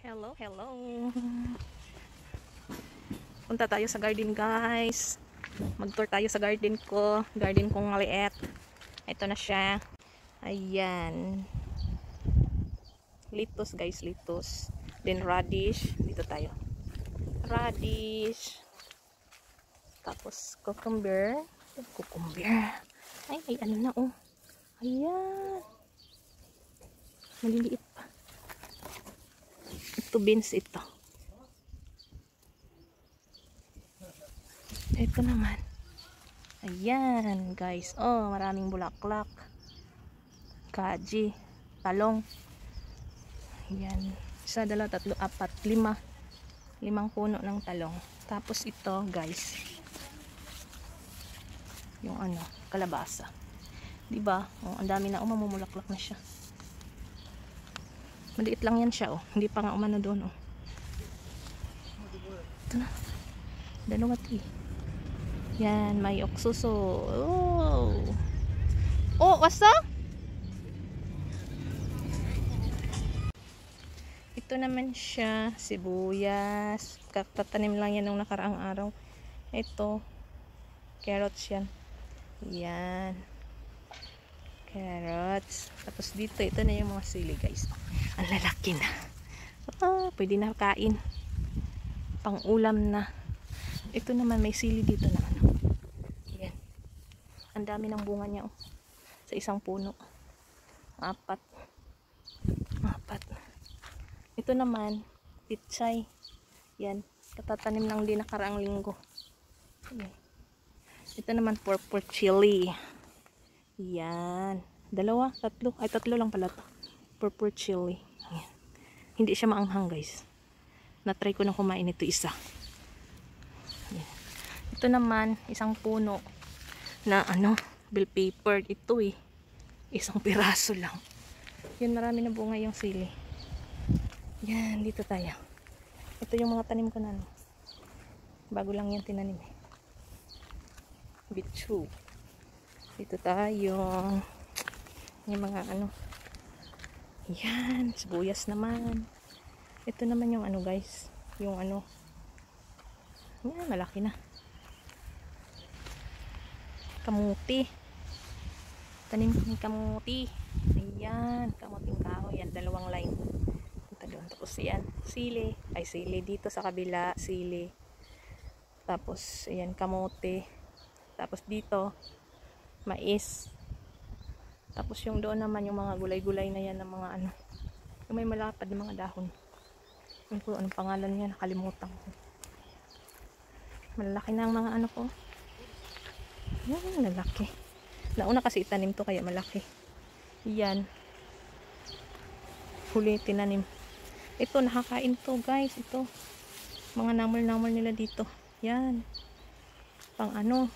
Hello, hello. Punta tayo sa garden, guys. Mag-tour tayo sa garden ko. Garden kong maliit. Ito na siya. Ayan. Lettuce, guys, lettuce. Then radish. Dito tayo. Radish. Tapos cucumber. Cucumber. Ay, ano na, oh. Ayan. Maliliit pa. Ito beans ito. Ito naman. Ayan, guys. Oh, maraming bulaklak. Kaji, talong. Ayan. Isa, dalawa, tatlo, apat, lima. Limang puno ng talong. Tapos ito, guys. Yung ano, kalabasa. 'Di ba? Oh, ang dami na mamumulaklak na siya. Maliit lang yan siya, oh. Hindi pa nga umano doon, oh. Ito na. Dalawa, yan, may oksuso. Oh. Oh, wasa? Ito naman siya, sibuyas. Katatanim lang yan nung nakaraang araw. Ito, carrots yan. Yan. Carrots. Tapos dito, ito na yung mga sili, guys. Ang lalaki na. Oh, pwede na kain. Pang ulam na. Ito naman may sili dito na ano. Yan. Ang dami ng bunga niya, oh. Sa isang puno. Apat. Ito naman, pitsay. Yan. Katatanim lang din nakaraang linggo. Yan. Ito naman purple chili. Yan. Dalawa, tatlo. Ay, tatlo lang pala to. Purple chili. Yan. Hindi siya maanghang, guys. Na-try ko na kumain ito isa. Yan. Ito naman, isang puno na ano, bell pepper. Ito eh. Isang piraso lang. Yan, marami na bunga yung sili. Yan, dito tayo. Ito yung mga tanim ko na, no. Bago lang yan tinanim eh. Bitsu. Dito tayo. Yung mga ano. Yan, sibuyas naman. Ito naman yung ano, guys. Yung ano. Yan, malaki na. Kamuti. Tanim ko ng kamuti. Ayan, kamuting kahoy. Yan, dalawang line. Doon. Tapos yan, sili. Ay, sili dito sa kabila. Sili. Tapos, ayan, kamote. Tapos dito, mais. Tapos yung doon naman, yung mga gulay-gulay na yan ng mga ano. Yung may malapad ng mga dahon. Yung kung anong pangalan niya, nakalimutan ko. Malalaki na ang mga ano ko. Yan, lalaki. Nauna kasi itanim to, kaya malaki. Yan. Huli tinanim. Ito, nakakain to, guys. Ito. Mga namol-namol nila dito. Yan. Pang ano.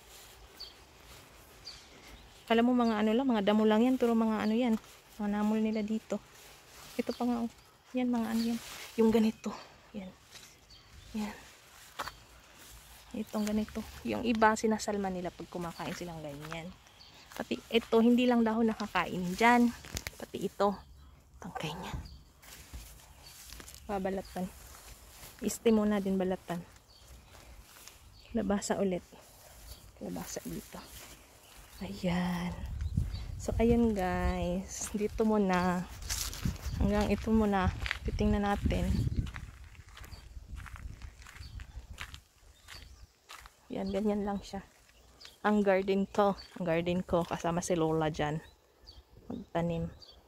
Kala mo mga ano lang, mga damo lang yan. Pero mga ano yan. Mga namol nila dito. Ito pa nga. Yan, mga ano yan. Yung ganito. Yan. Yan. Itong ganito. Yung iba, sinasalma nila pag kumakain silang ganyan. Pati ito, hindi lang dahon nakakain dyan. Pati ito. Tangkay niya. Babalatan. Iste muna din balatan. Labasa ulit. Labasa dito. Ayan. So, ayan, guys. Dito muna. Hanggang ito muna. Titingnan natin. Yan, ganyan lang siya. Ang garden ko. Ang garden ko. Kasama si Lola dyan. Magtanim.